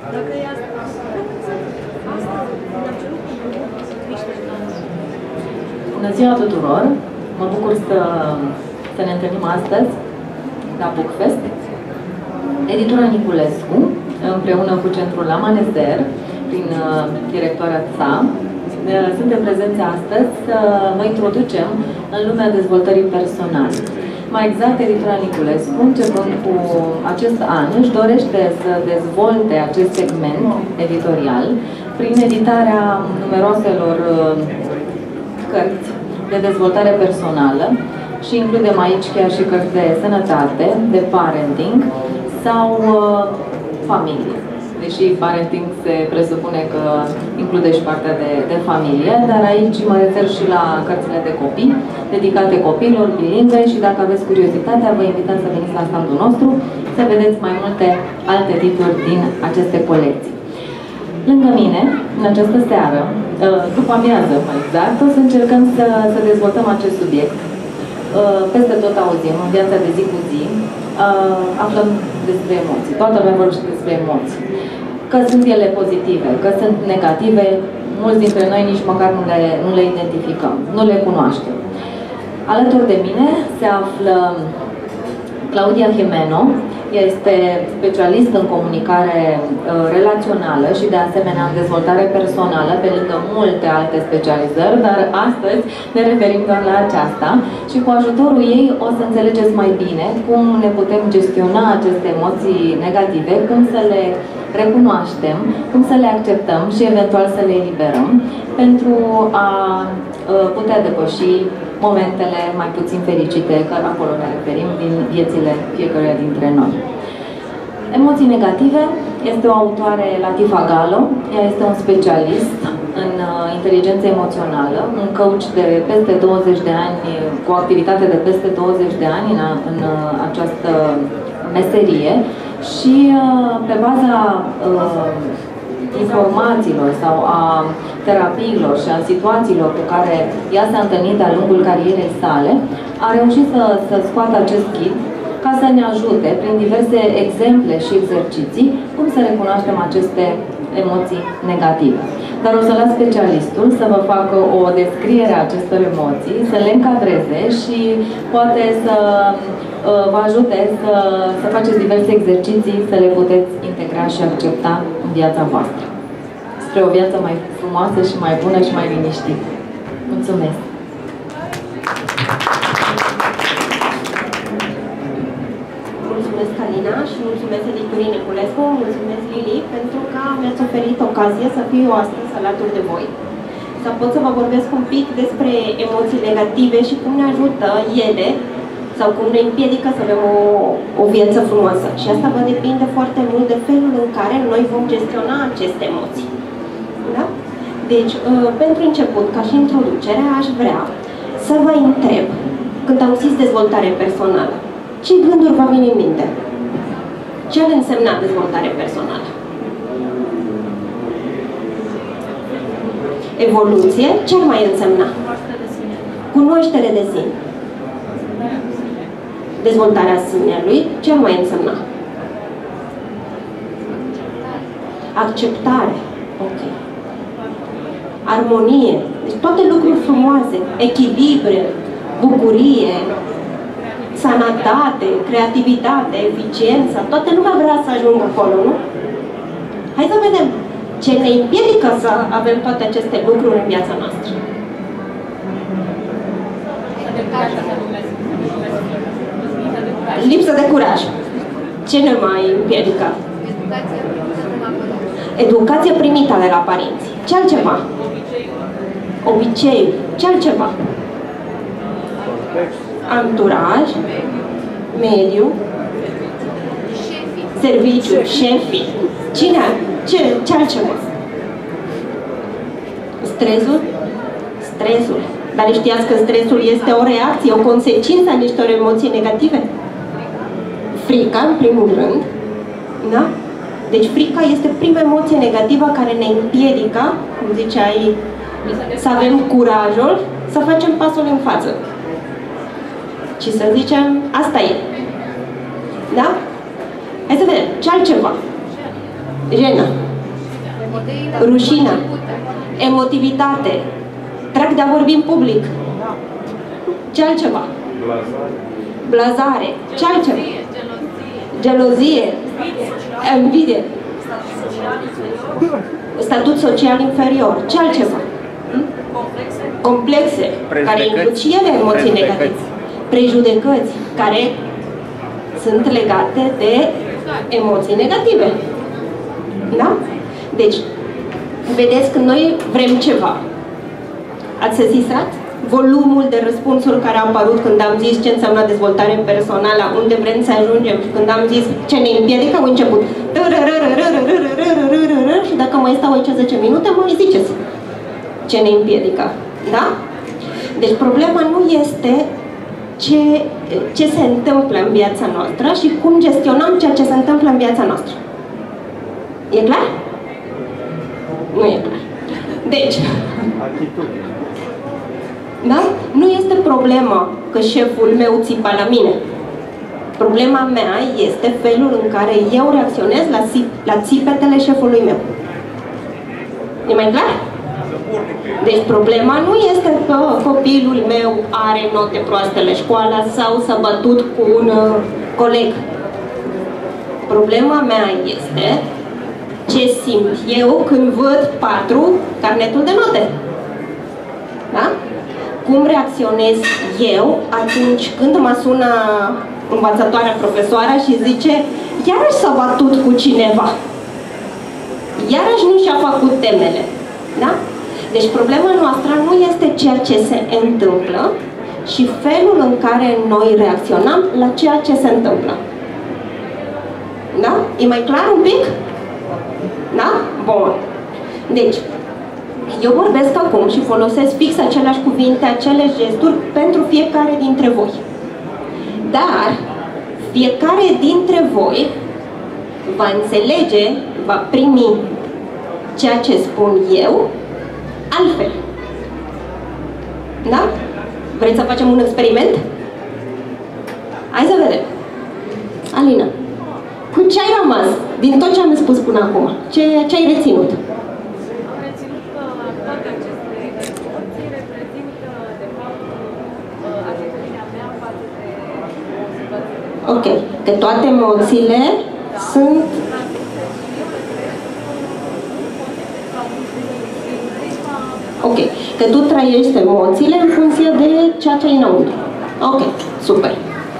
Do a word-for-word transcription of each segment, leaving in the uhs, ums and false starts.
Dacă e asta, asta, am cerut Bună ziua tuturor! Mă bucur să, să ne întâlnim astăzi la Bookfest. Editura Niculescu, împreună cu Centrul Amanezer, prin uh, directoarea sa, uh, suntem prezenți astăzi să vă introducem în lumea dezvoltării personale. Mai exact, editura Niculescu, începând cu acest an, își dorește să dezvolte acest segment editorial prin editarea numeroaselor uh, cărți de dezvoltare personală și includem aici chiar și cărți de sănătate, de parenting sau uh, familie. Deși parenting se presupune că include și partea de, de familie, dar aici mă refer și la cărțile de copii, dedicate copiilor, bilingve, și dacă aveți curiozitatea, vă invităm să veniți la standul nostru să vedeți mai multe alte titluri din aceste colecții. Lângă mine, în această seară, după amiază mai exact, o să încercăm să, să dezvoltăm acest subiect. Peste tot auzim, în viața de zi cu zi, aflăm despre emoții. Toată lumea vorbește despre emoții. Că sunt ele pozitive, că sunt negative, mulți dintre noi nici măcar nu le, nu le identificăm, nu le cunoaștem. Alături de mine se află Claudia Jimeno. Ea este specialist în comunicare uh, relațională și de asemenea în dezvoltare personală, pe lângă multe alte specializări, dar astăzi ne referim doar la aceasta și cu ajutorul ei o să înțelegeți mai bine cum ne putem gestiona aceste emoții negative, cum să le recunoaștem, cum să le acceptăm și eventual să le eliberăm pentru a uh, putea depăși momentele mai puțin fericite, că acolo ne referim, din viețile fiecăruia dintre noi. Emoții negative este o autoare, Latifa Gallo. Ea este un specialist în uh, inteligență emoțională, un coach de peste douăzeci de ani, cu o activitate de peste douăzeci de ani în, în uh, această meserie și uh, pe baza uh, informațiilor sau a terapiilor și a situațiilor cu care ea s-a întâlnit de-a lungul carierei sale, a reușit să, să scoată acest kit ca să ne ajute prin diverse exemple și exerciții cum să recunoaștem aceste emoții negative. Dar o să las specialistul să vă facă o descriere a acestor emoții, să le încadreze și poate să uh, vă ajute să, să faceți diverse exerciții, să le puteți integra și accepta în viața voastră. Spre o viață mai frumoasă și mai bună și mai liniștită. Mulțumesc! Mulțumesc, Alina, și mulțumesc editurii Niculescu, mulțumesc, Lili, pentru că mi-ați oferit ocazie să fiu astăzi alături de voi. Să pot să vă vorbesc un pic despre emoții negative și cum ne ajută ele sau cum ne împiedică să avem o, o viață frumoasă. Și asta va depinde foarte mult de felul în care noi vom gestiona aceste emoții. Da? Deci, pentru început, ca și introducere, aș vrea să vă întreb, când auziți dezvoltare personală, ce gânduri vă vine în minte? Ce ar însemna dezvoltare personală? Evoluție, ce ar mai însemna? Cunoaștere de sine. Dezvoltarea sinelui, ce ar mai însemna? Acceptare. Ok. Armonie. Deci toate lucruri frumoase. Echilibre, bucurie, sănătate, creativitate, eficiență. Toată lumea vrea să ajungă acolo, nu? Hai să vedem ce ne împiedică să avem toate aceste lucruri în viața noastră. Lipsă de curaj. Ce ne mai împiedică? Educație primită de la părinți. Ce altceva? Obicei. Ce altceva? Anturaj, mediu, serviciu, șefii. Cine? Ce, ce altceva? Stresul? Stresul. Dar știați că stresul este o reacție, o consecință a niște emoții negative? Frica, în primul rând. Da? Deci frica este prima emoție negativă care ne împiedică, cum ziceai, să avem curajul să facem pasul în față. Și să zicem, asta e. Da? Hai să vedem. Ce altceva? Jenă. Rușină. Emotivitate. Drag de a vorbi în public. Ce altceva? Blazare. Blazare. Ce altceva? Gelozie. Invidie. Statut social inferior. Ce altceva? Complexe. Complexe. Care includ și ele emoții negative. Prejudecăți. Care sunt legate de emoții negative. Da? Deci, vedeți că noi vrem ceva. Ați sesizat volumul de răspunsuri care au apărut când am zis ce înseamnă dezvoltare personală, unde vrem să ajungem, și când am zis ce ne împiedică, au început. Și dacă mai stau aici zece minute, mai ziceți ce ne împiedică. Da? Deci problema nu este ce, ce se întâmplă în viața noastră și cum gestionăm ceea ce se întâmplă în viața noastră. E clar? Nu e clar. Deci, da? Nu este problema că șeful meu țipa la mine. Problema mea este felul în care eu reacționez la, la țipetele șefului meu. E mai clar? Deci problema nu este că copilul meu are note proaste la școală sau s-a bătut cu un uh, coleg. Problema mea este ce simt eu când văd patru carnetul de note. Da? Cum reacționez eu atunci când mă sună învățătoarea profesoară și zice iarăși s-a bătut cu cineva. Iarăși nu și-a făcut temele. Da? Deci problema noastră nu este ceea ce se întâmplă și felul în care noi reacționăm la ceea ce se întâmplă. Da? E mai clar un pic? Da? Bun. Deci, eu vorbesc acum și folosesc fix aceleași cuvinte, aceleași gesturi pentru fiecare dintre voi. Dar, fiecare dintre voi va înțelege, va primi ceea ce spun eu altfel. Da? Vreți să facem un experiment? Hai să vedem. Alina, cu ce ai rămas din tot ce am spus până acum? Ce, ce ai reținut? Am reținut că toate aceste emoții reprezintă, de fapt, atitudinea mea față de situații. Ok. Că toate emoțiile sunt... Ok. Că tu trăiești emoțiile în funcție de ceea ce ai înăuntru. Ok. Super.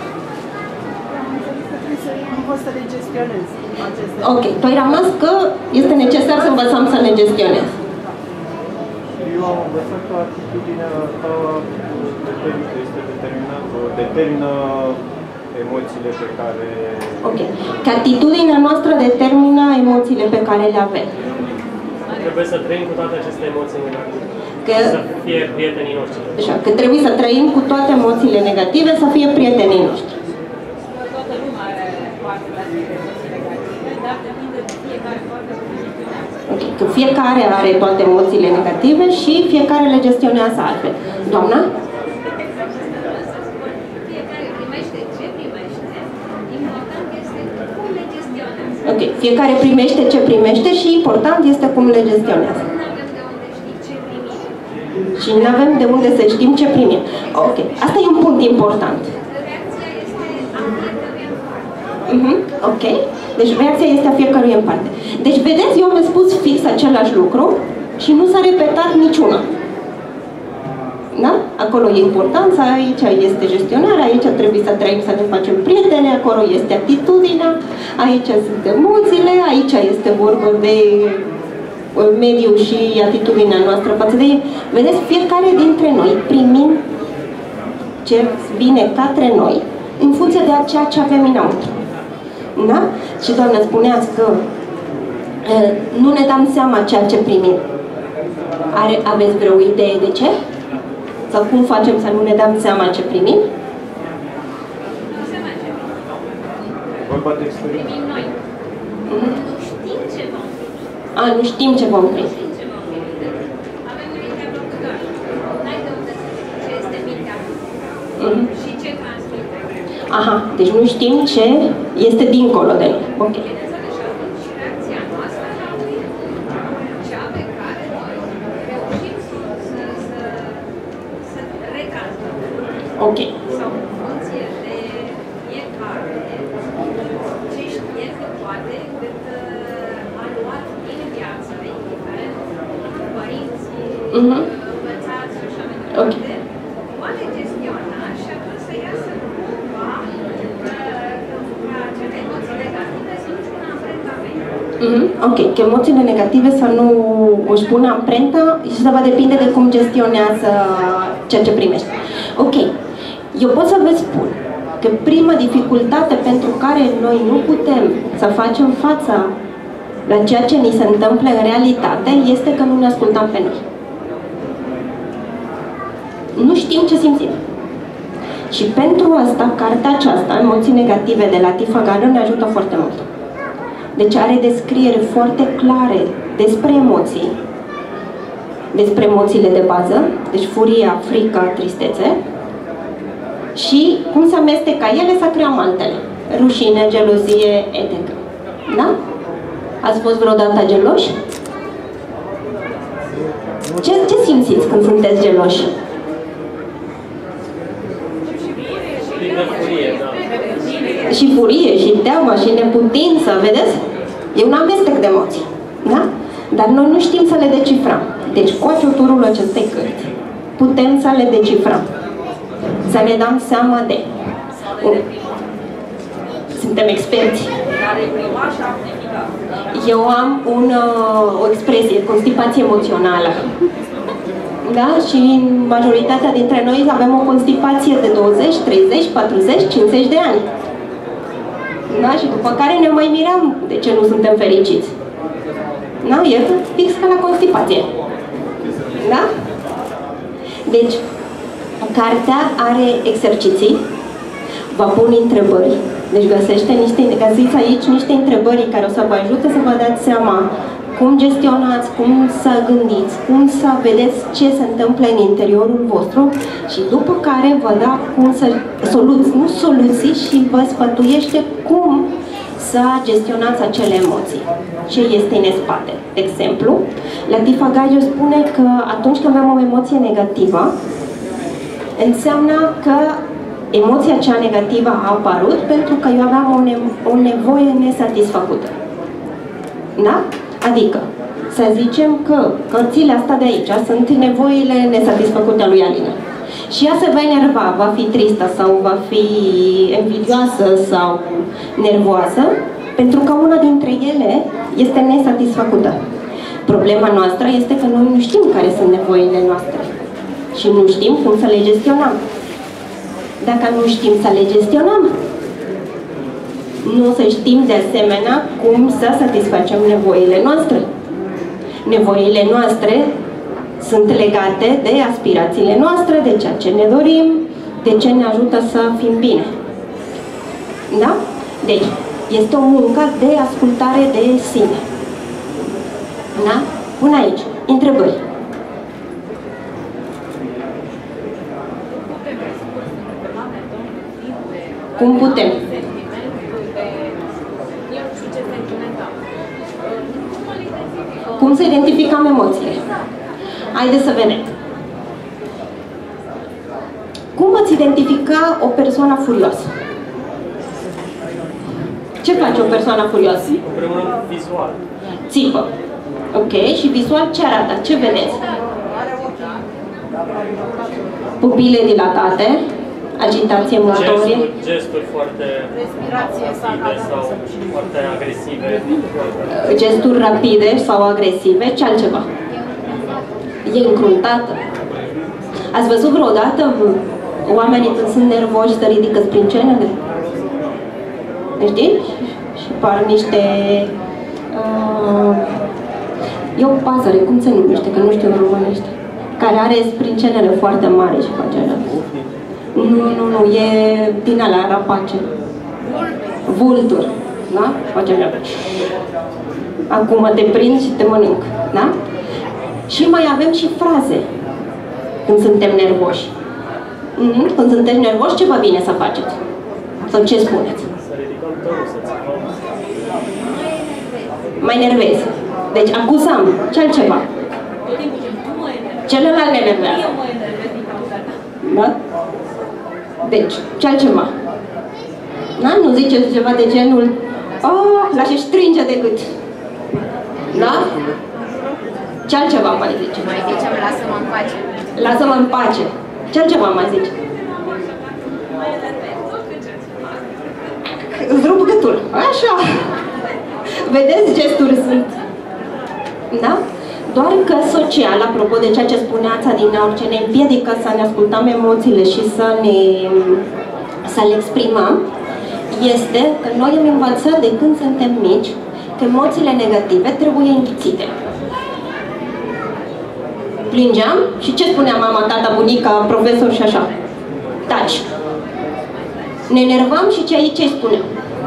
Ok. Tu ai rămas că este necesar să învățăm să ne gestionezi. Eu am învățat că atitudinea ta este determinată, determină emoțiile pe care... Ok. Că atitudinea noastră determină emoțiile pe care le avem. Trebuie să trăim cu toate aceste emoții negative. Că... Să fie prietenii noștri. Așa, că trebuie să trăim cu toate emoțiile negative, să fie prietenii noștri. Toată lumea are parte la emoții negative, dar depinde de fiecare parte de gestionează. Ok. Că fiecare are toate emoțiile negative și fiecare le gestionează altfel. Doamna? Fiecare primește ce primește, important este cum le gestionează. Ok. Fiecare primește ce primește și important este cum le gestionează. Și nu avem de unde să știm ce primim. Ok. Asta e un punct important. Reacția este a fiecăruia în parte. Uh-huh. Ok. Deci reacția este a fiecăruia în parte. Deci, vedeți, eu am spus fix același lucru și nu s-a repetat niciuna. Da? Acolo e importanța, aici este gestionarea, aici trebuie să trăim, să ne facem prieteni, acolo este atitudinea, aici sunt emoțiile, aici este vorba de mediu și atitudinea noastră față de ei. Vedeți, fiecare dintre noi primim ce vine către noi în funcție de ceea ce avem înăuntru. Da? Și, doamnă, spuneați că uh, nu ne dăm seama ceea ce primim. Are, aveți vreo idee de ce? Sau cum facem să nu ne dăm seama ce primim? Vorba de experiență. Primim noi. Mm-hmm. Nu știm ce vom primi. A, nu știm ce vom primi. Știm ce vom primi. Avem mintea blocată. N-ai de unde să știi ce este mintea Mm-hmm. și ce transmite. Aha, deci nu știm ce este dincolo de noi. Ok. Bineînțeles, și atunci reacția noastră Ok. Sau în funcție de fiecare ce știe că poate cât a luat din viață, indiferent părinții, Mhm. învățați și așa mai Ok. departe, poate gestiona și atunci să iasă cumva ca acele emoții negative să nu-și pună amprenta pe ea. Mhm. Ok, că emoțiile negative să nu își pună amprenta și să va depinde de cum gestionează ceea ce primește. Ok, eu pot să vă spun că prima dificultate pentru care noi nu putem să facem fața la ceea ce ni se întâmplă în realitate este că nu ne ascultăm pe noi. Nu știm ce simțim. Și pentru asta, cartea aceasta, Emoții negative de la Tifa Gardner, ne ajută foarte mult. Deci are descrieri foarte clare despre emoții, despre emoțiile de bază, deci furia, frica, tristețe, și cum se amestecă ele să creăm altele. Rușine, gelozie, et cetera. Da? Ați fost vreodată geloși? Ce, ce simțiți când sunteți geloși? Plin de furie, da. Și furie, și teamă, și neputință, vedeți? E un amestec de emoții. Da? Dar noi nu știm să le decifrăm. Deci, cu ajutorul acestei cărți, putem să le decifrăm. Să ne dăm seama de... Suntem experți. Eu am un, o expresie, constipație emoțională. Da? Și majoritatea dintre noi avem o constipație de douăzeci, treizeci, patruzeci, cincizeci de ani. Da? Și după care ne mai mirăm de ce nu suntem fericiți. Da? E fix ca la constipație. Da? Deci, cartea are exerciții, vă pun întrebări. Deci găsește niște, găsiți aici niște întrebări care o să vă ajute să vă dați seama cum gestionați, cum să gândiți, cum să vedeți ce se întâmplă în interiorul vostru și după care vă da cum să soluții, nu soluții, și vă sfătuiește cum să gestionați acele emoții. Ce este în spate? De exemplu, Latifa Gaggio spune că atunci când avem o emoție negativă, înseamnă că emoția cea negativă a apărut pentru că eu aveam o, ne- o nevoie nesatisfăcută. Da? Adică, să zicem că cărțile astea de aici sunt nevoile nesatisfăcute a lui Alina. Și ea se va enerva, va fi tristă sau va fi invidioasă sau nervoasă, pentru că una dintre ele este nesatisfăcută. Problema noastră este că noi nu știm care sunt nevoile noastre și nu știm cum să le gestionăm. Dacă nu știm să le gestionăm, nu o să știm de asemenea cum să satisfacem nevoile noastre. Nevoile noastre sunt legate de aspirațiile noastre, de ceea ce ne dorim, de ce ne ajută să fim bine. Da? Deci, este o muncă de ascultare de sine. Da? Până aici. Întrebări. Cum putem? Cum să identificăm emoțiile? Haideți să vedem. Cum ați identifica o persoană furioasă? Ce face o persoană furioasă? În primul rând, vizual. Țipă. Ok, și vizual ce arată? Ce vedeți? Pupile dilatate, agitație motorie. Gesturi, gesturi foarte rapide sau foarte agresive. Gesturi rapide sau agresive, ce altceva? E încruntată. Ați văzut vreodată oamenii când sunt nervoși să ridică sprincenele? Știi? Și par niște... Uh, e o pasăre, cum se numește, că nu știu în românește, care are sprincenele foarte mari și face așa. Nu, nu, nu, e din alea rapace. Vultur, da? Face așa. Acum te prind și te mănânc, da? Și mai avem și fraze când suntem nervoși. Mm-hmm. Când sunteți nervoși, ce vă bine să faceți? Sau ce spuneți? Să ridicăm tonul, să țipăm. Mai nervezi. Deci acuzăm. Ce altceva? Celălalt ne enervează. Da? Deci, ce altceva? Da? Nu ziceți ceva de genul oh, l-aș strânge de gât. Da? Ce altceva mai zice? Mai zicem, lasă-mă în pace. Lasă-mă în pace. Ce altceva mai zice? Îți rup gâtul. Așa. Vedeți, gesturi sunt. Da? Doar că social, apropo de ceea ce spuneați adineauri, ce ne împiedică să ne ascultăm emoțiile și să ne să le exprimăm, este că noi am învățat de când suntem mici că emoțiile negative trebuie înghițite. Plângeam și ce spunea mama, tata, bunica, profesor și așa? Taci. Ne enervam și ce aici îi spunea?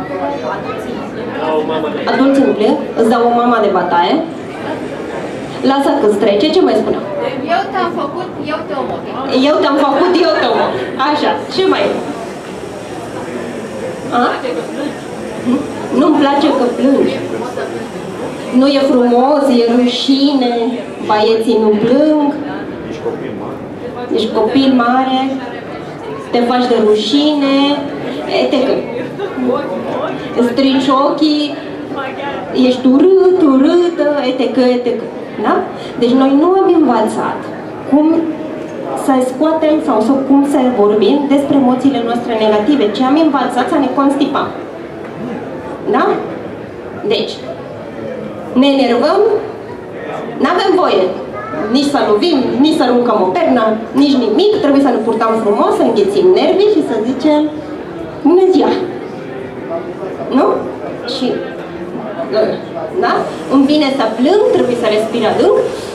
Adulții îmi plâng, îți dau o mama de bătaie. Lasă că trece, ce mai spunea? Eu te-am făcut, eu te omor. Eu te-am făcut, eu te omor. Așa, ce mai e? A? Nu-mi place că plângi. Nu e frumos, e rușine, băieții nu plâng. Ești copil mare. Ești copil mare, te faci de rușine, ete că strici ochii, ești urât, urâtă, ete că, ete că. Da? Deci noi nu am învățat cum să scoatem sau să, cum să vorbim despre emoțiile noastre negative, ci am învățat să ne constipăm. Da? Deci, ne enervăm, n-avem voie nici să lovim, nici să aruncăm o pernă, nici nimic, trebuie să ne purtăm frumos, să înghețim nervii și să zicem bună ziua! Nu? Și da? Îmi vine să plâng, trebuie să respir adânc.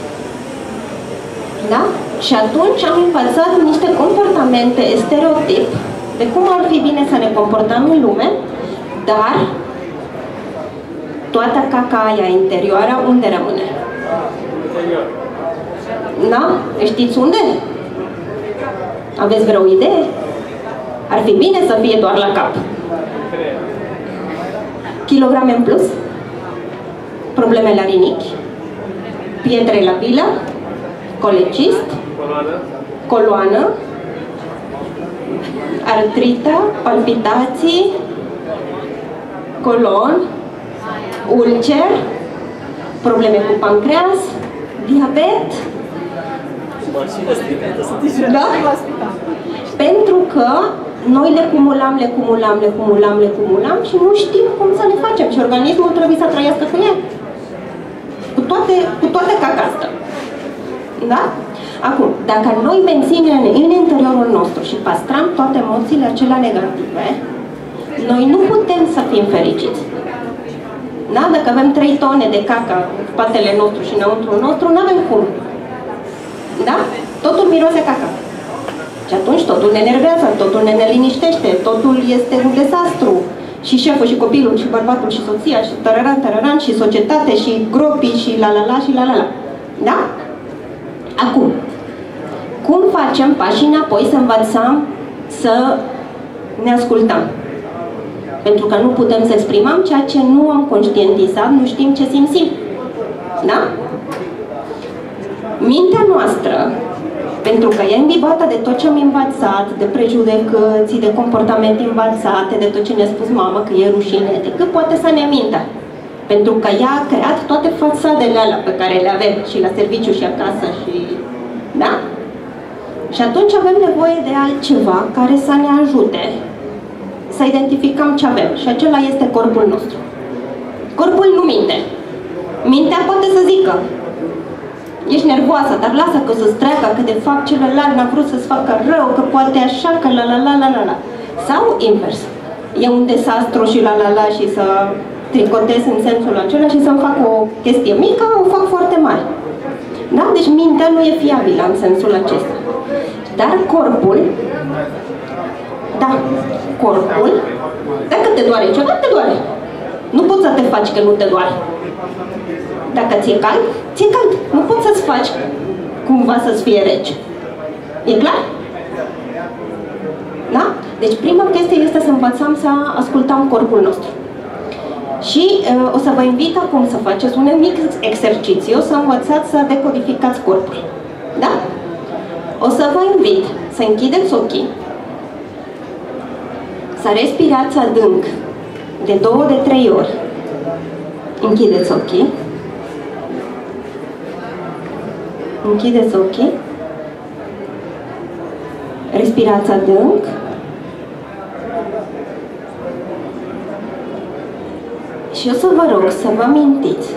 Da? Și atunci am învățat niște comportamente stereotip de cum ar fi bine să ne comportăm în lume, dar toată caca aia interioară unde rămâne? Da? Știți unde? Aveți vreo idee? Ar fi bine să fie doar la cap. Kilograme în plus? Probleme la rinichi? Pietre la bilă? Colecist? Coloană? Artrita? Palpitații? Colon? Ulcer? Probleme cu pancreas? Diabet? Da? Pentru că noi le cumulam, le cumulam, le cumulam, le cumulam și nu știm cum să le facem. Și organismul trebuie să trăiască cu el. Cu toate, cu toate caca asta. Da? Acum, dacă noi menținem în interiorul nostru și păstrăm toate emoțiile acelea negative, noi nu putem să fim fericiți. Da? Dacă avem trei tone de caca în spatele nostru și înăuntru nostru, nu avem cum. Da? Totul miroase caca. Și atunci totul ne enervează, totul ne neliniștește, totul este un dezastru. Și șeful, și copilul, și bărbatul, și soția, și tărăran, tărăran, și societate, și gropii, și la la la, și la la la. Da? Acum, cum facem pașii înapoi să învățăm să ne ascultăm? Pentru că nu putem să exprimăm ceea ce nu am conștientizat, nu știm ce simțim. Da? Mintea noastră, pentru că e îmbibată de tot ce am învățat, de prejudecăți, de comportamente învățate, de tot ce ne-a spus mama, că e rușine, de cât poate să ne mintă. Pentru că ea a creat toate fațadele alea pe care le avem și la serviciu și acasă și... Da? Și atunci avem nevoie de altceva care să ne ajute să identificăm ce avem. Și acela este corpul nostru. Corpul nu minte. Mintea poate să zică: ești nervoasă, dar lasă că să-ți treacă, că de fapt celălalt n-a vrut să-ți facă rău, că poate așa, că la la la la la la. Sau invers. E un dezastru și la la la și să tricotez în sensul acela și să-mi fac o chestie mică, o fac foarte mare. Da? Deci mintea nu e fiabilă în sensul acesta. Dar corpul, da, corpul, dacă te doare ceva, te doare. Nu poți să te faci că nu te doare. Dacă ți-e cald, ți-e cald. Nu poți să-ți faci cumva să-ți fie rece. E clar? Da? Deci prima chestie este să învățăm să ascultăm corpul nostru. Și uh, o să vă invit acum să faceți un mic exercițiu, să învățați să decodificați corpul. Da? O să vă invit să închideți ochii Să respirați adânc de două, de trei ori. Închideți ochii. Închideți ochii. Respirați adânc. Și o să vă rog să vă amintiți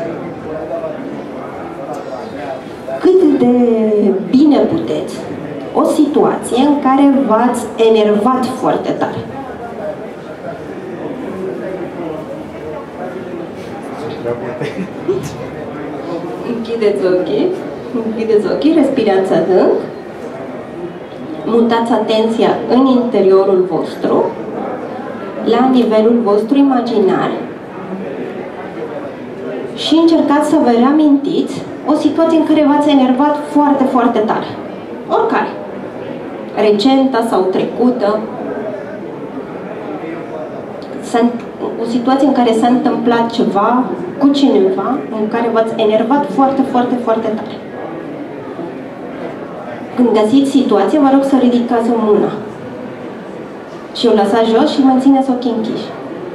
cât de bine puteți o situație în care v-ați enervat foarte tare. Închideți ochii, închideți ochii, respirați adânc, mutați atenția în interiorul vostru, la nivelul vostru imaginar și încercați să vă reamintiți o situație în care v-ați enervat foarte, foarte tare. Oricare. Recentă sau trecută. O situație în care s-a întâmplat ceva cu cineva, în care v-ați enervat foarte, foarte, foarte tare. Când găsiți situație, vă rog să ridicați o mână și o lăsați jos și mențineți ochii închiși.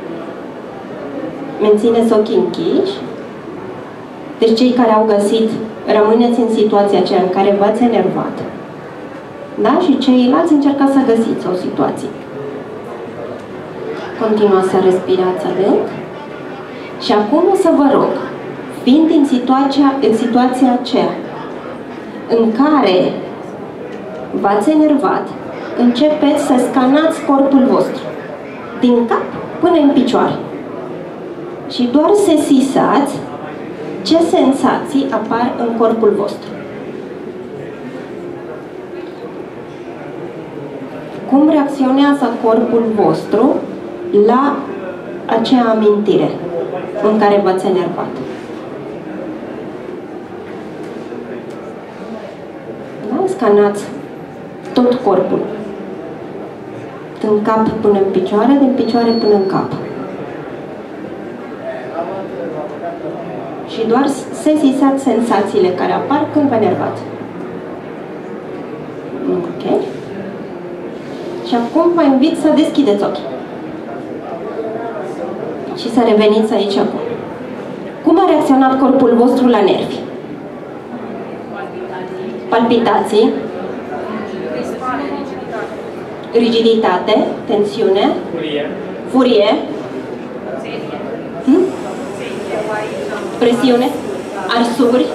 Mențineți ochii închiși. Deci cei care au găsit, rămâneți în situația aceea în care v-ați enervat. Da? Și ceilalți încercați să găsiți o situație. Continuați să respirați adânc. Și acum o să vă rog, fiind în situația, în situația aceea în care v-ați enervat, începeți să scanați corpul vostru, din cap până în picioare. Și doar sesizați ce senzații apar în corpul vostru. Cum reacționează corpul vostru la acea amintire în care v-ați enervat. Da? Scanați tot corpul. Din cap până în picioare, din picioare până în cap. Și doar sesizați senzațiile care apar când vă enervați. Ok? Și acum vă invit să deschideți ochii. Și să reveniți aici acum. Cum a reacționat corpul vostru la nervi? Palpitații. Rigiditate. Tensiune. Furie. Furie. Hmm? Presiune. Arsuri.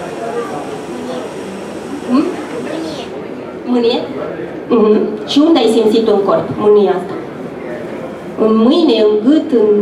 Hmm? Mânie. Mm-hmm. Și unde ai simțit în corp mânia asta? În mâine, în gât, în...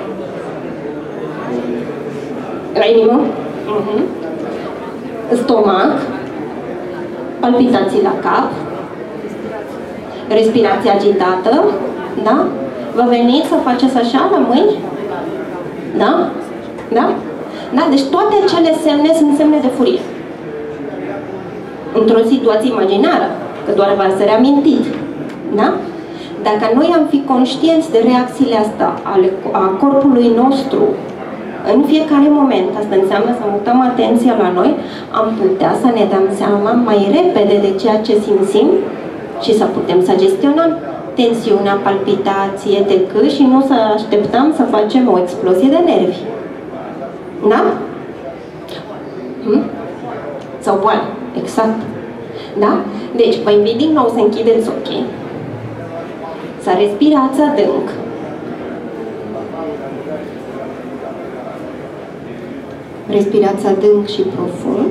la inimă? Mm-hmm. În stomac. Palpitații la cap. Respirație agitată. Da? Vă veniți să faceți așa la mâini? Da? Da? Da? Deci toate acele semne sunt semne de furie. Într-o situație imaginară, că doar v-ați reamintit. Da? Dacă noi am fi conștienți de reacțiile astea ale, a corpului nostru în fiecare moment, asta înseamnă să mutăm atenția la noi, am putea să ne dăm seama mai repede de ceea ce simțim și să putem să gestionăm tensiunea, palpitație, decât și nu să așteptăm să facem o explozie de nervi. Da? Hm? Sau boală. Exact. Da? Deci, vă invit din nou să închideți ochii, să respirați adânc. Respirați adânc și profund.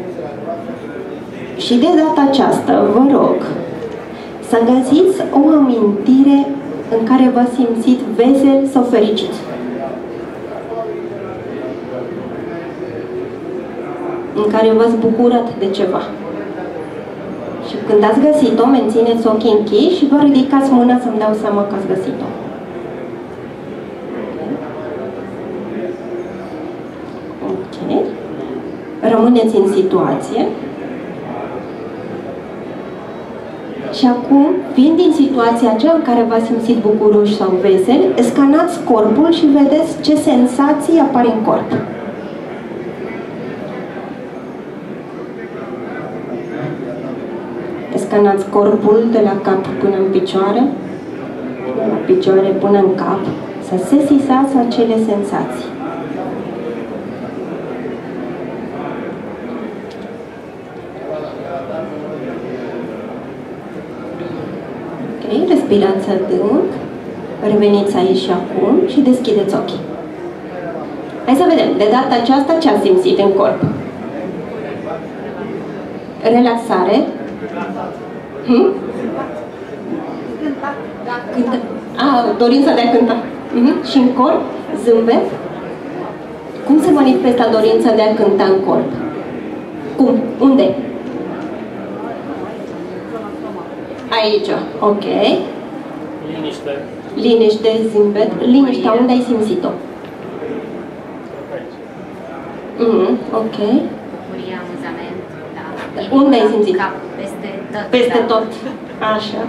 Și de data aceasta, vă rog să găsiți o amintire în care vă simțiți veseli sau fericiți. În care v-ați bucurat de ceva. Și când ați găsit-o, mențineți ochii închiși și vă ridicați mâna să-mi dau seama că ați găsit-o. Ok. Rămâneți în situație. Și acum, fiind din situația aceea în care v-ați simțit bucuroși sau veseli, scanați corpul și vedeți ce senzații apar în corp. Scanați corpul de la cap până în picioare. la picioare până în cap, să sesizați acele senzații. Ok, respirați adânc, reveniți aici și acum și deschideți ochii. Hai să vedem, de data aceasta ce ați simțit în corp? Relaxare? Hmm? Cânta. A, dorința de a cânta. Uh-huh. Și în corp? Zâmbet? Cum se manifestă dorința de a cânta în corp? Cum? Unde? Aici. Ok. Liniște. Liniște, zâmbet. Liniștea, unde ai simțit-o? Mm, ok. Bucurie, amuzament, da. Unde ai simțit? Cap, peste tot. Peste da. tot. Așa.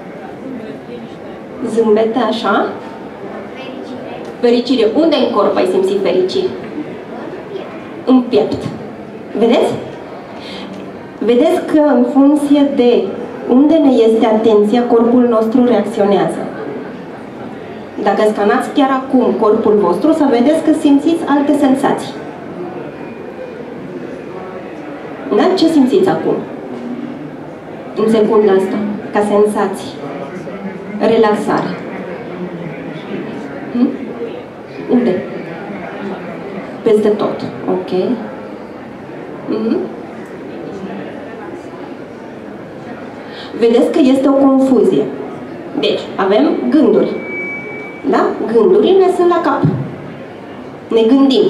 Zâmbete, așa. Fericire. Fericire. Unde în corp ai simțit fericire? În piept. Vedeți? Vedeți că în funcție de unde ne este atenția, corpul nostru reacționează. Dacă scanați chiar acum corpul vostru, să vedeți că simțiți alte senzații. Da? Ce simțiți acum? În secunda asta, ca senzații. Relaxare. Hm? Unde? Peste tot. Ok. Mm-hmm. Vedeți că este o confuzie. Deci, avem gânduri. Da? Gândurile sunt la cap. Ne gândim.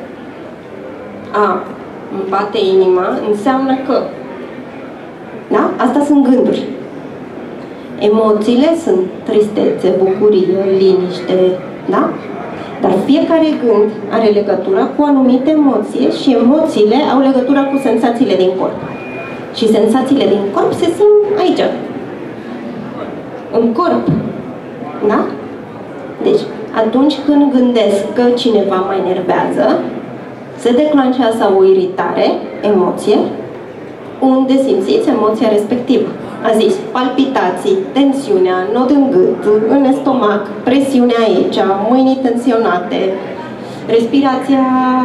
A, îmi bate inima, înseamnă că. Da? Asta sunt gânduri. Emoțiile sunt tristețe, bucurie, liniște, da? Dar fiecare gând are legătură cu anumite emoții și emoțiile au legătură cu senzațiile din corp. Și senzațiile din corp se simt aici. În corp. Da? Deci, atunci când gândesc că cineva mă enervează, se declanșează o iritare, emoție, unde simțiți emoția respectivă. A zis, palpitații, tensiunea, nod în gât, în stomac, presiunea aici, mâinii tensionate, respirația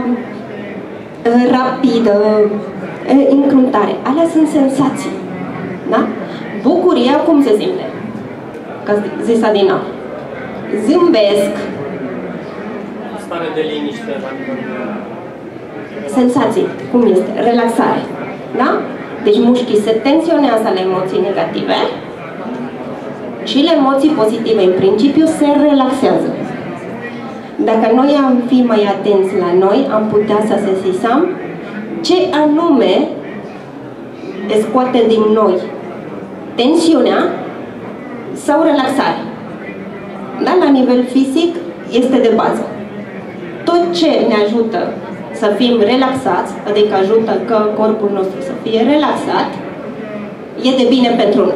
rapidă, încruntare. Alea sunt senzații. Da? Bucuria, cum se simte? Ca zis Adina. Zâmbesc. Stare de liniște. Senzații. Cum este? Relaxare. Da? Deci mușchii se tensionează la emoții negative și la emoții pozitive, în principiu, se relaxează. Dacă noi am fi mai atenți la noi, am putea să sesizăm ce anume scoate din noi tensiunea sau relaxare. Da? La nivel fizic este de bază. Tot ce ne ajută să fim relaxați, adică ajută că corpul nostru să fie relaxat, e de bine pentru noi.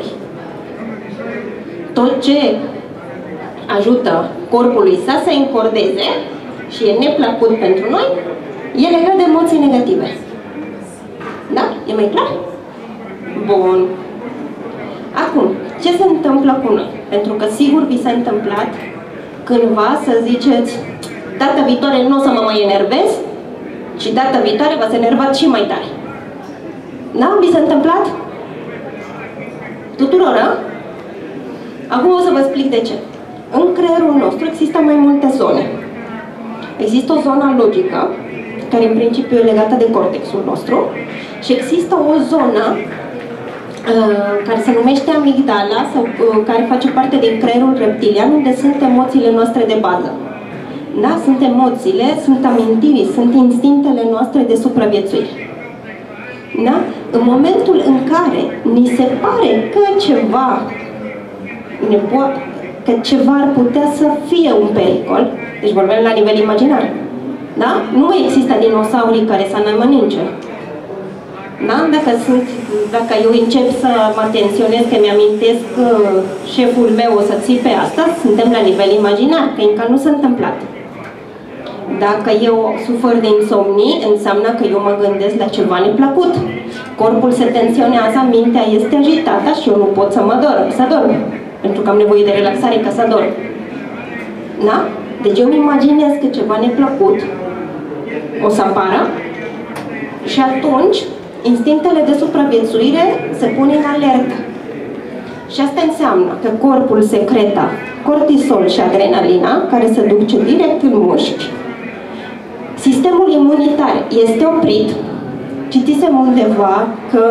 Tot ce ajută corpului să se încordeze și e neplăcut pentru noi, e legat de emoții negative. Da? E mai clar? Bun. Acum, ce se întâmplă cu noi? Pentru că sigur vi s-a întâmplat cândva să ziceți data viitoare nu o să mă mai enervez și data viitoare v-ați enervat și mai tare. Da? Vi s-a întâmplat? Tuturor, a? Acum o să vă explic de ce. În creierul nostru există mai multe zone. Există o zonă logică, care în principiu e legată de cortexul nostru, și există o zonă uh, care se numește amigdala, sau, uh, care face parte din creierul reptilian, unde sunt emoțiile noastre de bază. Da? Sunt emoțiile, sunt amintiri, sunt instinctele noastre de supraviețuire. Da? În momentul în care ni se pare că ceva ne poate, că ceva ar putea să fie un pericol, deci vorbim la nivel imaginar, da? Nu mai există dinosaurii care să ne mănânce. Da? Dacă, sunt, dacă eu încep să mă tensionez, că mi-amintesc că șeful meu o să țipe asta, suntem la nivel imaginar, că încă nu s-a întâmplat. Dacă eu sufăr de insomnii, înseamnă că eu mă gândesc la ceva neplăcut. Corpul se tensionează, mintea este agitată și eu nu pot să mă dorm, să dorm. pentru că am nevoie de relaxare ca să adorm. Da? Deci eu îmi imaginez că ceva neplăcut o să apară și atunci instinctele de supraviețuire se pun în alertă. Și asta înseamnă că corpul secretă cortisol și adrenalina, care se duce direct în mușchi. Sistemul imunitar este oprit. Citisem undeva că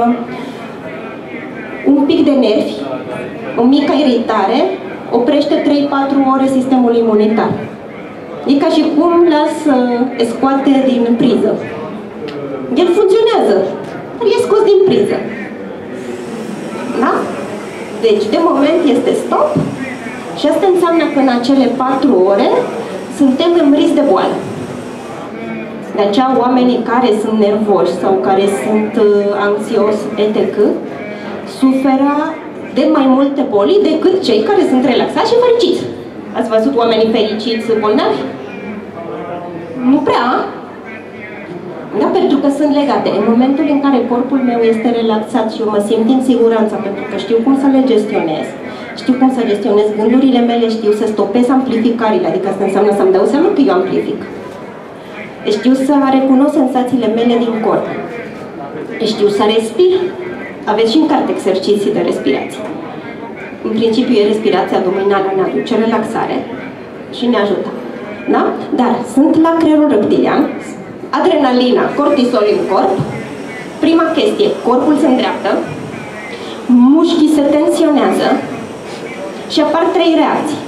un pic de nervi, o mică iritare, oprește trei patru ore sistemul imunitar. E ca și cum l-as scoate din priză. El funcționează, dar e scos din priză. Da? Deci, de moment este stop și asta înseamnă că în acele patru ore suntem în risc de boală. De aceea, oamenii care sunt nervoși sau care sunt uh, anxios, et cetera, suferă de mai multe boli decât cei care sunt relaxați și fericiți. Ați văzut oamenii fericiți bolnavi? Nu prea. Da, pentru că sunt legate. În momentul în care corpul meu este relaxat și eu mă simt în siguranță, pentru că știu cum să le gestionez, știu cum să gestionez gândurile mele, știu să stopez amplificările, adică asta înseamnă să-mi dau seama că eu amplific. Știu să recunosc senzațiile mele din corp. Știu să respir. Aveți și în carte exerciții de respirație. În principiu e respirația abdominală, ne aduce relaxare și ne ajută. Da? Dar sunt la creierul reptilian, adrenalina, cortisol în corp. Prima chestie, corpul se îndreaptă, mușchii se tensionează și apar trei reacții.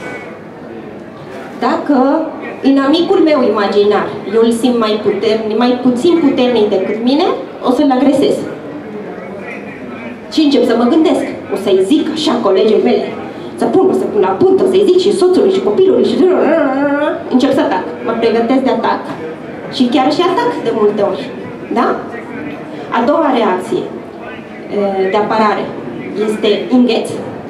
Dacă inamicul meu imaginar, eu îl simt mai puternic, mai puțin puternic decât mine, o să-l agresez. Și încep să mă gândesc, o să-i zic așa colegii mele, să pun, o să pun la punct, o să-i zic și soțului și copilului și... Încep să atac, mă pregătesc de atac și chiar și atac de multe ori. Da? A doua reacție de apărare este îngheț.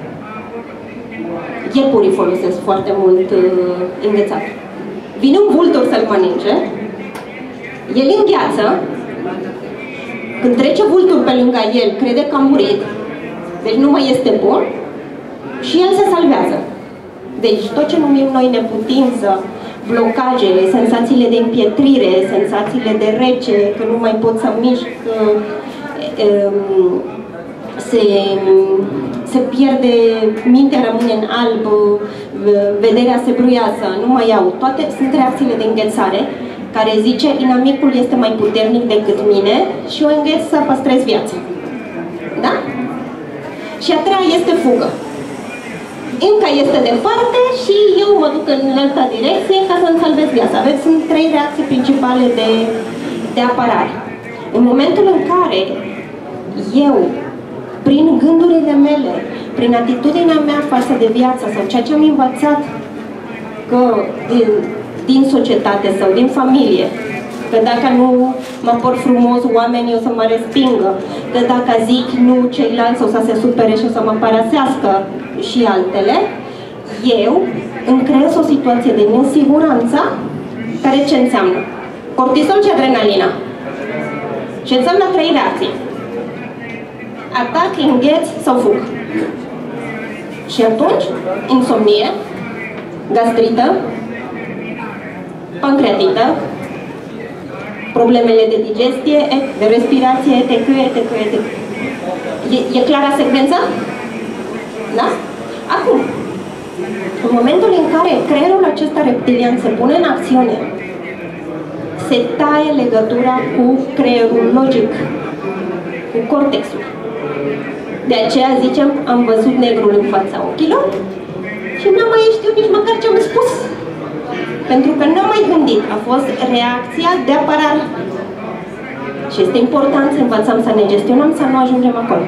Iepurii folosesc foarte mult înghețat. Vine un vultur să-l mănânce, el îngheață, când trece vultur pe lângă el, crede că a murit, deci nu mai este bun și el se salvează. Deci tot ce numim noi neputință, blocajele, senzațiile de împietrire, senzațiile de rece, că nu mai pot să mișc, se, se pierde, mintea rămâne în alb, vederea se bruiasă, nu mai au. Toate sunt reacțiile de înghețare care zice, inamicul este mai puternic decât mine și o îngheț să păstrez viața. Da? Și a treia este fugă. Încă este departe și eu mă duc în alta direcție ca să-mi salvez viața. Aveți, sunt trei reacții principale de, de apărare. În momentul în care eu, prin gândurile mele, prin atitudinea mea față de viață sau ceea ce am învățat că din, din societate sau din familie, că dacă nu mă port frumos, oamenii o să mă respingă, că dacă zic nu, ceilalți o să se supere și o să mă părăsească și altele, eu îmi creez o situație de nesiguranță, care ce înseamnă? Cortisol și adrenalina. Și înseamnă trei reacții. Atac, îngheț sau fug. Și atunci, insomnie, gastrită, pancreatită, problemele de digestie, de respirație, et cetera, et cetera, et cetera. E, e clara secvența? Da? Acum, în momentul în care creierul acesta reptilian se pune în acțiune, se taie legătura cu creierul logic, cu cortexul. De aceea zicem, am văzut negrul în fața ochilor și n-am mai știut nici măcar ce am spus. Pentru că n-am mai gândit, a fost reacția de apărare. Și este important să învățăm să ne gestionăm, să nu ajungem acolo.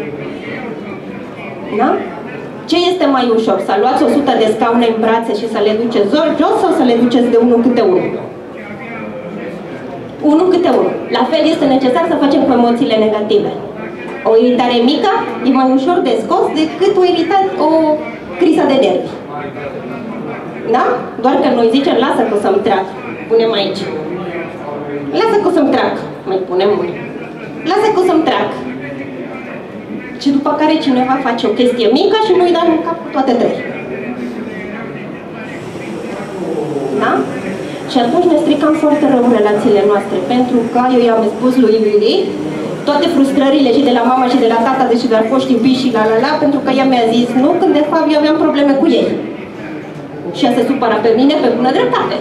Da? Ce este mai ușor? Să luați o sută de scaune în brațe și să le duceți jos sau să le duceți de unul câte unul? Unul câte unul. La fel este necesar să facem cu emoțiile negative. O iritare mică e mai ușor de scos decât o iritare, o criză de nervi. Da? Doar că noi zicem, lasă că o să-mi trag. Punem aici. Lasă că o să-mi trag. Mai punem unul. Lasă că o să-mi trag. Și după care cineva face o chestie mică și nu-i dai în cap cu toate trei. Da? Și atunci ne stricăm foarte rău relațiile noastre, pentru că eu i-am spus lui Lili toate frustrările și de la mama și de la tata, deși doar foști iubiți și la la la, pentru că ea mi-a zis nu, când de fapt eu aveam probleme cu ei. Și ea se supăra pe mine pe bună dreptate.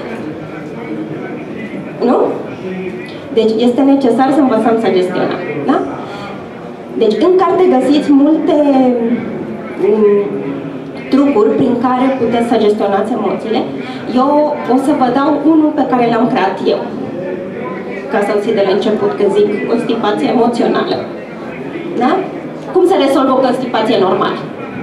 Nu? Deci este necesar să învățăm să gestionăm. Da? Deci în carte găsiți multe um, trucuri prin care puteți să gestionați emoțiile. Eu o să vă dau unul pe care l-am creat eu. Ca să-l ții de la început când zic constipație emoțională. Da? Cum se rezolvă o constipație normală?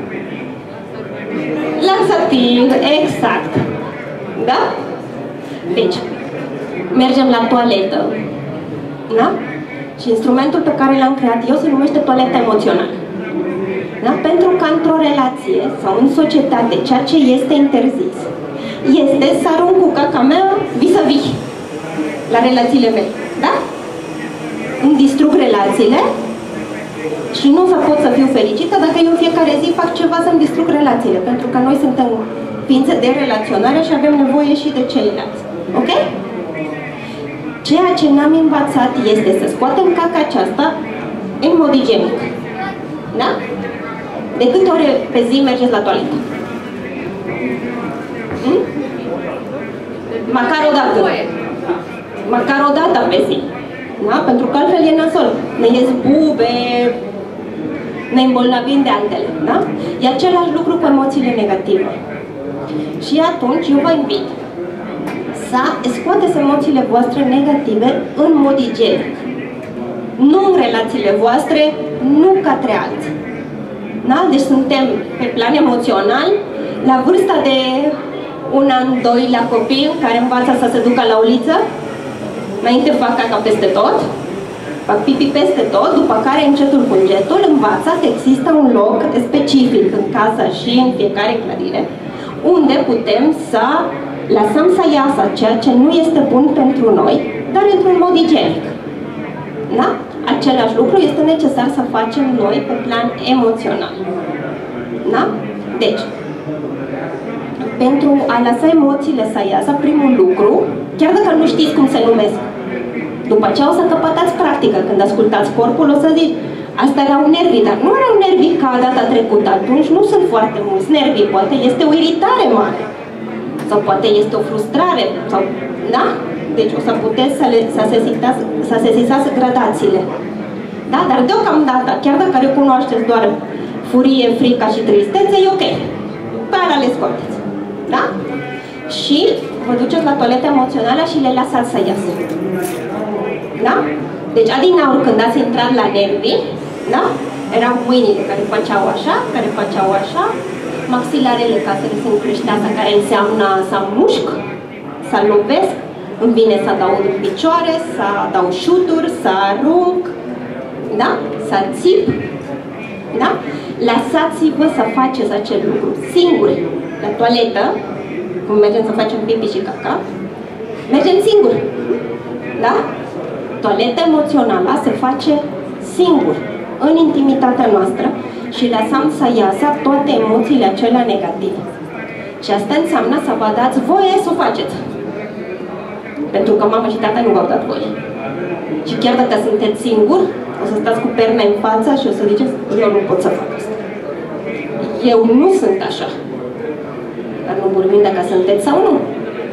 Laxativ, exact. Da? Deci, mergem la toaletă. Da? Și instrumentul pe care l-am creat eu se numește toaleta emoțională. Da? Pentru că într-o relație sau în societate, ceea ce este interzis este să arunc cu caca mea vis-a-vis la relațiile mele. Da? Îmi distrug relațiile și nu o să pot să fiu fericită dacă eu în fiecare zi fac ceva să-mi distrug relațiile. Pentru că noi suntem ființe de relaționare și avem nevoie și de ceilalți. Ok? Ceea ce n-am învățat este să scoatem caca aceasta în mod igienic. Da? De câte ore pe zi mergeți la toaletă? Hmm? Măcar o dată. Măcar o dată pe zi. Da? Pentru că altfel e nasol. Ne ies bube, ne îmbolnăvim de altele. Da? E același lucru cu emoțiile negative. Și atunci eu vă invit să scoateți emoțiile voastre negative în mod igienic. Nu în relațiile voastre, nu către alții. Da? Deci suntem pe plan emoțional, la vârsta de un an, doi, la copil care învață să se ducă la uliță, înainte fac caca peste tot, fac pipi peste tot, după care încetul cu încetul învață că există un loc specific în casă și în fiecare clădire, unde putem să lăsăm să iasă ceea ce nu este bun pentru noi, dar într-un mod igienic. Da? Același lucru este necesar să facem noi pe plan emoțional. Da? Deci, pentru a lăsa emoțiile să iasă, primul lucru, chiar dacă nu știți cum se numesc, după ce o să căpătați practică, când ascultați corpul, o să zici, asta erau nervii, dar nu erau nervii ca data trecută, atunci nu sunt foarte mulți nervii, poate este o iritare mare, sau poate este o frustrare, sau, da? Deci o să puteți să, le, să, sesizați, să sesizați gradațiile. Da? Dar deocamdată, chiar dacă recunoașteți doar furie, frica și tristețe, e ok. Pe alea le scoateți. Da? Și vă duceți la toaleta emoțională și le lăsați să iasă. Da? Deci adinaur când ați intrat la nervii, da? Erau mâinile care făceau așa, care făceau așa, maxilarele ca să le se încreștească, care înseamnă să mușc, să lovesc, îmi vine să dau în picioare, să dau șuturi, să arunc, da? Să țip, da? Lăsați-vă să faceți acel lucru singuri. La toaletă, cum mergem să facem pipi și caca, mergem singuri, da? Toaleta emoțională se face singur, în intimitatea noastră și lăsăm să iasă toate emoțiile acelea negative. Și asta înseamnă să vă dați voie să o faceți. Pentru că mama și tata nu v-au dat voie. Și chiar dacă sunteți singuri, o să stați cu perne în față și o să ziceți, eu nu pot să fac asta. Eu nu sunt așa. Dar nu vorbim dacă sunteți sau nu.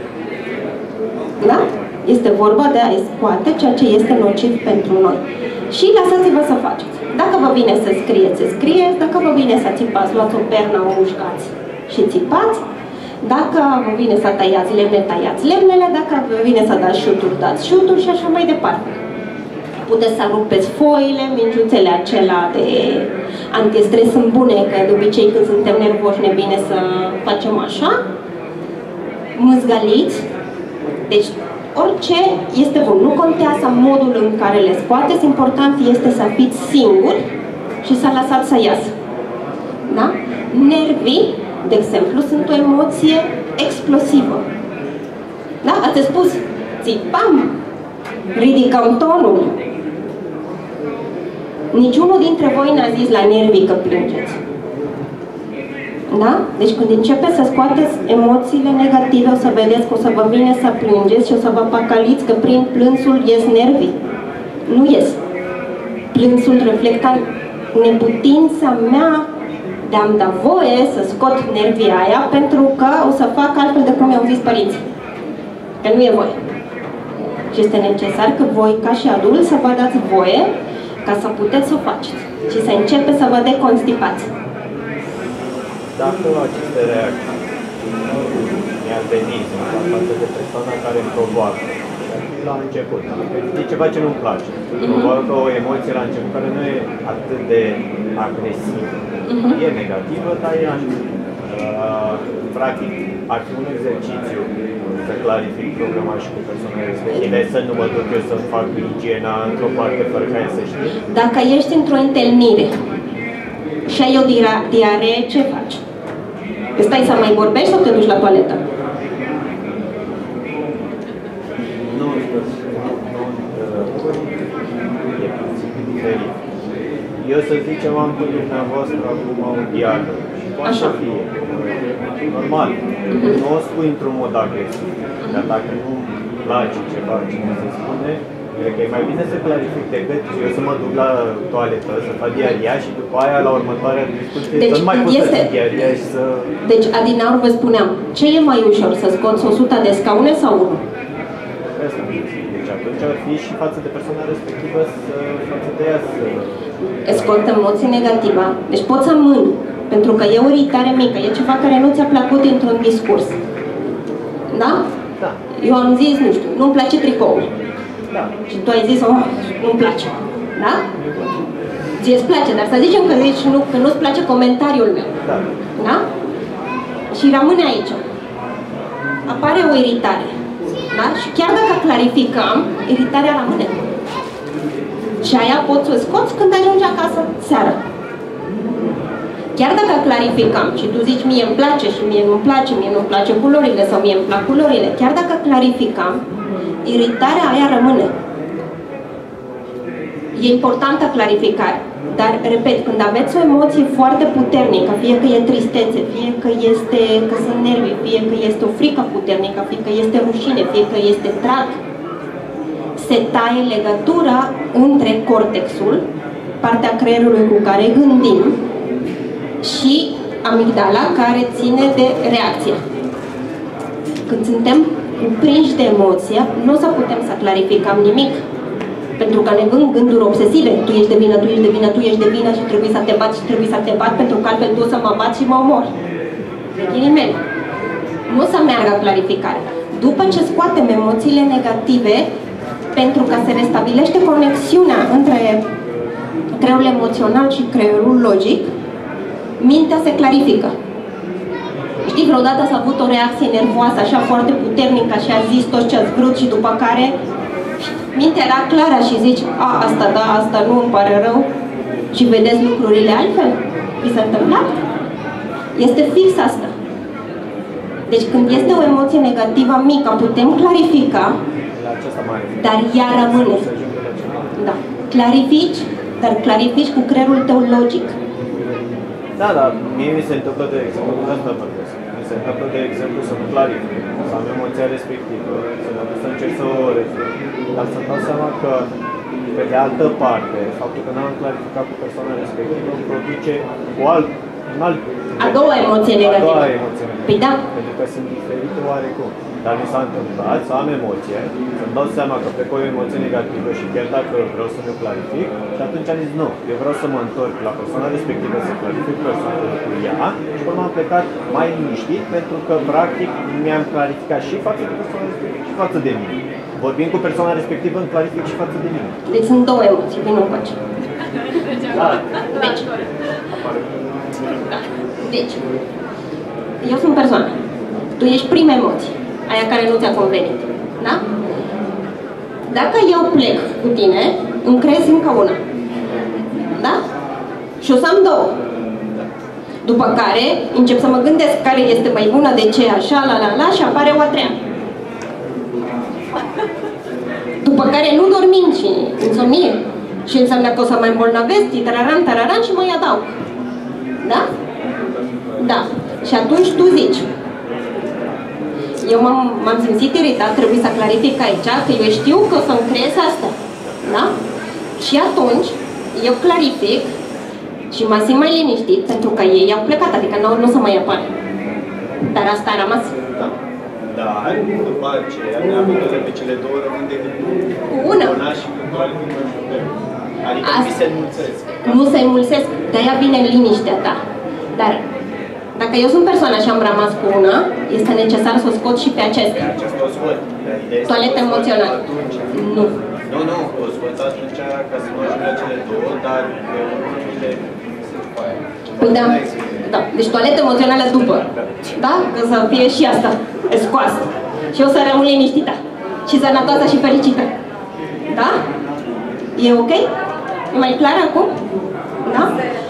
Da? Este vorba de a scoate ceea ce este nociv pentru noi. Și lăsați-vă să faceți. Dacă vă vine să scrieți, scrieți. Dacă vă vine să țipați, luați o pernă, o mușcați și țipați. Dacă vă vine să tăiați lemne, tăiați lemnele. Dacă vă vine să dați șuturi, dați șuturi și așa mai departe. Puteți să rupeți foile, mingiuțele acelea de antistres sunt bune, că de obicei când suntem nervoși ne bine să facem așa. Mâzgăliți. Deci orice este bun. Nu contează modul în care le scoateți, important este să fiți singuri și să lăsați să iasă. Da? Nervii, de exemplu, sunt o emoție explosivă. Da? Ați spus, țipam, ridicăm tonul. Niciunul dintre voi n-a zis la nervii că plângeți. Da? Deci când începeți să scoateți emoțiile negative, o să vedeți că o să vă vine să plângeți și o să vă păcăliți că prin plânsul ies nervii. Nu ies. Plânsul reflectă neputința mea de a-mi da voie să scot nervii aia pentru că o să fac altfel de cum i-au zis părinții. Că nu e voie. Și este necesar că voi, ca și adulți, să vă dați voie ca să puteți să o faceți și să începeți să vă deconstipați. Dacă aceste reacții mi-ar veni față de persoana care îmi provoacă, la început, e ceva ce nu-mi place, provoacă o emoție la început care nu e atât de agresivă, e negativă, dar e uh, practic ar fi un exercițiu să clarific problema și cu persoanele respective, să nu mă duc eu să fac igiena într-o parte fără ca el să știe. Dacă ești într-o întâlnire și ai o diaree, ce faci? Stai să mai vorbești sau te duci la toaletă? Nu, nu, e puțin diferit. Eu să zicem, am cu dumneavoastră acum un dialog. Poate să fie normal. Nu o spui într-un mod agresiv. Dar dacă nu-mi place ceva ce mi se spune, cred că e mai bine să clarific decât eu să mă duc la toaletă, să fac diaria și după aia, la următoarea discuție, deci, să nu mai pot este... să fac diaria și să... Deci, adinaur vă spuneam, ce e mai ușor, să scoți o sută de scaune sau unul? Asta. Deci atunci ar fi și față de persoana respectivă, să față de ea să... Scot emoții negativă. Deci pot să mân, pentru că e o iritare mică, e ceva care nu ți-a plăcut într-un discurs. Da? Da. Eu am zis, nu știu, nu-mi place tricoul. Da. Și tu ai zis, oh, nu-mi place. Da? Ție îți place, dar să zicem că zici nu, că nu-ți place comentariul meu. Da. Da? Și rămâne aici. Apare o iritare. Da? Și chiar dacă clarificăm, iritarea rămâne. Și aia poți să o scoți când ajungi acasă seara. Chiar dacă clarificăm și tu zici mie îmi place și mie nu-mi place, mie nu-mi place culorile sau mie îmi plac culorile, chiar dacă clarificăm, iritarea aia rămâne. E importantă clarificarea. Dar, repet, când aveți o emoție foarte puternică, fie că e tristețe, fie că, este, că sunt nervi, fie că este o frică puternică, fie că este rușine, fie că este drag, se taie legătura între cortexul, partea creierului cu care gândim, și amigdala, care ține de reacție. Când suntem cuprinși de emoție, nu o să putem să clarificăm nimic. Pentru că ne vând gânduri obsesive. Tu ești de vină, tu ești de vină, tu ești de vină și trebuie să te bat și trebuie să te bat pentru că altfel tu o să mă bat și mă omor. De ghilimele. Nu o să meargă clarificarea. După ce scoatem emoțiile negative, pentru că se restabilește conexiunea între creierul emoțional și creierul logic, mintea se clarifică. Știi, vreodată s-a avut o reacție nervoasă așa foarte puternică și a zis tot ce ați vrut și după care mintea era clară și zici, a, asta da, asta nu, îmi pare rău și vedeți lucrurile altfel? Vi s-a întâmplat? Este fix asta. Deci când este o emoție negativă mică, putem clarifica, dar ea rămâne. Da. Clarifici, dar clarifici cu creierul tău logic. Da, dar mie mi se întâmplă, de exemplu, de asta vorbesc. Mi se întâmplă, de exemplu, să nu clarific, să am emoția respectivă, să mă duc să încerc să o rezolv. Dar să-mi dau seama că, pe de altă parte, faptul că n-am clarificat cu persoana respectivă îmi produce o alt, un alt... A doua emoție negativă. A doua emoție negativă. Păi da. Pentru că sunt diferite oarecum. Dar mi s-a întâmplat să am emoție, să-mi dau seama că plec o emoție negativă și chiar dacă vreau să ne clarific, și atunci am zis nu, eu vreau să mă întorc la persoana respectivă, să clarific persoana cu ea și până am plecat mai liniștit pentru că practic mi-am clarificat și față de persoana respectivă și față de mine. Vorbind cu persoana respectivă, îmi clarific și față de mine. Deci sunt două emoții, vin încoace. Da. Deci, deci, eu sunt persoana. Tu ești prima emoție, aia care nu ți-a convenit. Da? Dacă eu plec cu tine, îmi creez încă una. Da? Și o să am două. După care încep să mă gândesc care este mai bună, de ce, așa, la la la, și apare o a treia. După care nu dormim și insomnie. Și înseamnă că o să mai îmbolnăvesc, tararan, tararan și mai adaug. Da? Da. Și atunci tu zici, eu m-am simțit iritat, trebuie să clarific aici, că eu știu că o să-mi creez asta. Da? Și atunci, eu clarific și mă simt mai liniștit pentru că ei au plecat, adică nu, nu o să mai apară. Dar asta a rămas. Da. Dar, după aceea, neavând pe cele două rămân decât una. Una și cultural din Adică nu se înmulțesc. Nu se înmulțesc, de-aia vine liniștea ta. Dar, dacă eu sunt persoana și am rămas cu una, este necesar să o scot și pe acestea. Pe aceasta o scot. Toaletă emoțională. Nu. Nu, nu, o scot atunci ca să nu ajungă cele două, dar unele... Păi da, da. Deci toaletă emoțională după. Da? Că să fie și asta scoasă. Și eu să rămân liniștită. Și sănătoasă și fericită. Da? E ok? E mai clar acum? Da?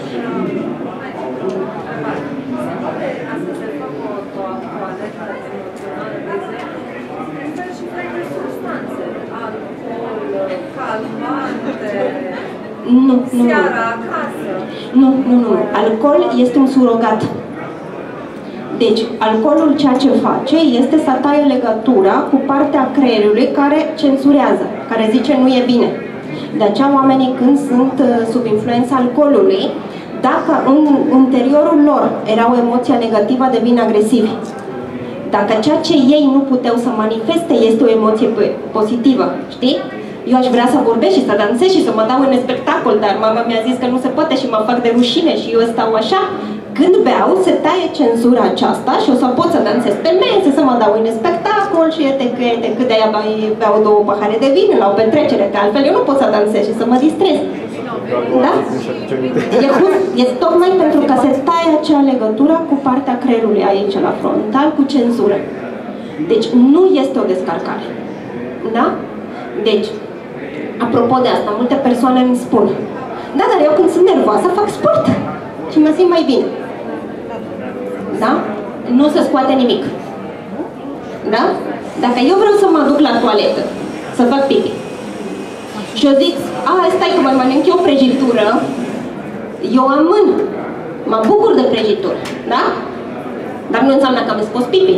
Nu, nu, nu. Nu, nu, nu. Alcool este un surogat. Deci, alcoolul ceea ce face este să taie legătura cu partea creierului care censurează, care zice nu e bine. De aceea oamenii când sunt sub influența alcoolului, dacă în interiorul lor era o emoție negativă, devin agresivi. Dacă ceea ce ei nu puteau să manifeste este o emoție pozitivă, știi? Eu aș vrea să vorbesc și să dansez și să mă dau în spectacol, dar mama mi-a zis că nu se poate și mă fac de rușine și eu stau așa. Când beau, se taie cenzura aceasta și o să pot să dansez pe mese, să mă dau în spectacol și iete că, iete că de-aia beau două pahare de vin la o petrecere, că altfel eu nu pot să dansez și să mă distrez. Da? E, e tocmai pentru că se taie acea legătură cu partea creierului aici, la frontal, cu cenzură. Deci nu este o descărcare. Da? Deci, apropo de asta, multe persoane îmi spun: da, dar eu când sunt nervoasă fac sport și mă simt mai bine. Da? Nu se scoate nimic. Da? Dacă eu vreau să mă duc la toaletă, să fac pipi, și eu zic, a, stai că mă mănânc eu prăjitură, eu amân, mă bucur de prăjitură, da? Dar nu înseamnă că am scos pipi.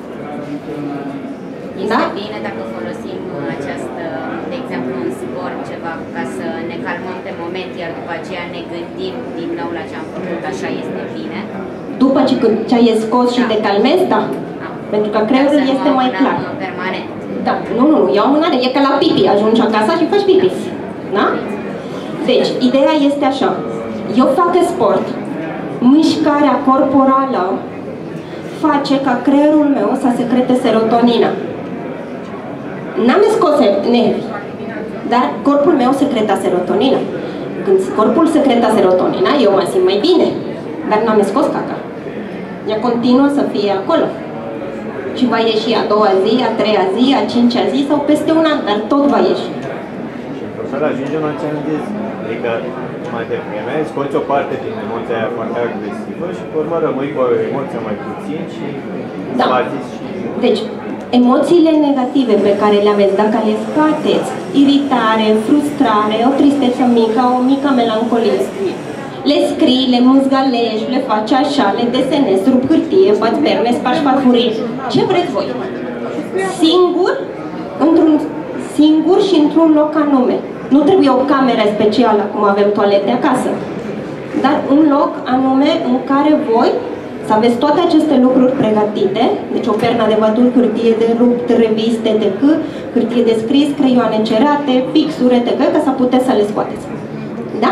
Este da? bine dacă folosim această, de exemplu, în sport ceva, ca să ne calmăm pe moment, iar după aceea ne gândim din nou la ce am făcut, așa este bine. După ce, ce ai scos și da. te calmezi, da. da. Pentru că creierul este mai clar. Permanent. Da, nu, nu, eu am mânare, e ca la pipi, ajungi acasă și faci pipi. Da? Deci, ideea este așa. Eu fac sport, mișcarea corporală face ca creierul meu să secrete serotonină. N-am scos nervi, dar corpul meu secreta serotonină. Când corpul secreta serotonina, eu mă simt mai bine, dar n-am scos caca. Ea continuă să fie acolo. Și va ieși a doua zi, a treia zi, a cincea zi sau peste un an, dar tot va ieși. Și profesor, ajungem la ce am zis, adică mai devreme scoți o parte din emoția aia foarte agresivă și pe urmă rămâi cu o emoție mai puțin și da. și... Deci, emoțiile negative pe care le aveți, dacă le scoateți, iritare, frustrare, o tristețe mică, o mică melancolie, le scrii, le muzgalești, le faci așa, le desenezi, rup hârtie, bați perne, spargi farfurii, ce vreți voi. Singur, într-un singur și într-un loc anume. Nu trebuie o cameră specială, cum avem toalete acasă, dar un loc anume în care voi să aveți toate aceste lucruri pregătite, deci o pernă de bătut, hârtie de rupt, reviste de C, hârtie de scris, creioane cerate, pixuri, et cetera, ca să puteți să le scoateți. Da?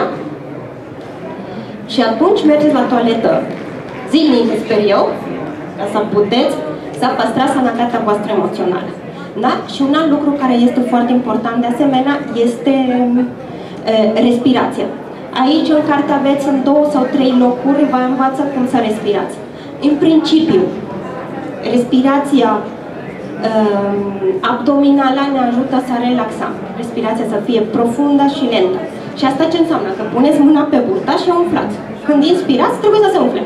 Și atunci mergeți la toaletă zilnic, sper eu, ca să puteți să păstrați sănătatea voastră emoțională. Da? Și un alt lucru care este foarte important de asemenea este e, respirația. Aici în carte aveți în două sau trei locuri, vă învață cum să respirați. În principiu, respirația uh, abdominală ne ajută să relaxăm. Respirația să fie profundă și lentă. Și asta ce înseamnă? Că puneți mâna pe burtă și o umflați. Când inspirați, trebuie să se umfle.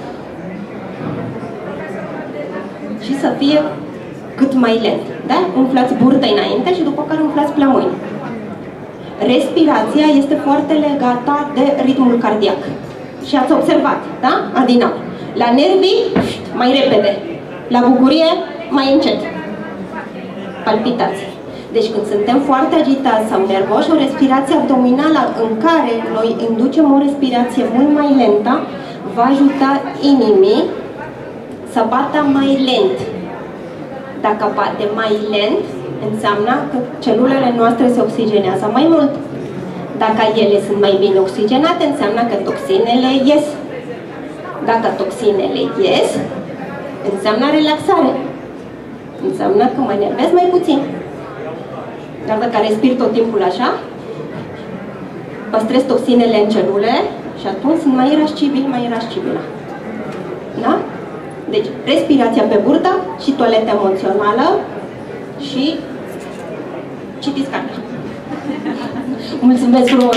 Și să fie cât mai lent. Da? Umflați burtă înainte și după care umflați plămâni. respirația este foarte legată de ritmul cardiac. Și ați observat, da? Adina. La nervii, mai repede. La bucurie, mai încet. Palpitații. Deci când suntem foarte agitați sau nervoși, o respirație abdominală în care noi inducem o respirație mult mai lentă, va ajuta inimii să bată mai lent. Dacă bate mai lent, înseamnă că celulele noastre se oxigenează mai mult. Dacă ele sunt mai bine oxigenate, înseamnă că toxinele ies. Dacă toxinele ies, înseamnă relaxare. Înseamnă că mă enervez mai puțin. Dar dacă respir tot timpul așa, păstrez toxinele în celule și atunci sunt mai irascibil, mai irascibilă. Da? Deci, respirația pe burtă și toaletă emoțională și citiți cartea. Mulțumesc frumos!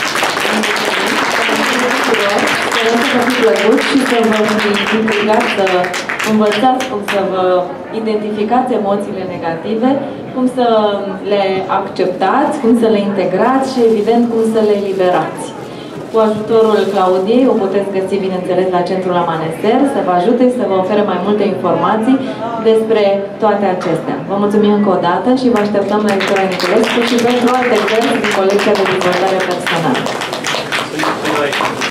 Sperăm să vă fi plăcut și să vă implicați, să învățați cum să vă identificați emoțiile negative, cum să le acceptați, cum să le integrați și, evident, cum să le eliberați. Cu ajutorul Claudiei o puteți găsi, bineînțeles, la Centrul Amaneser, să vă ajute și să vă ofere mai multe informații despre toate acestea. Vă mulțumim încă o dată și vă așteptăm la Editura Niculescu și pentru alte cărți din colecția de dezvoltare personală.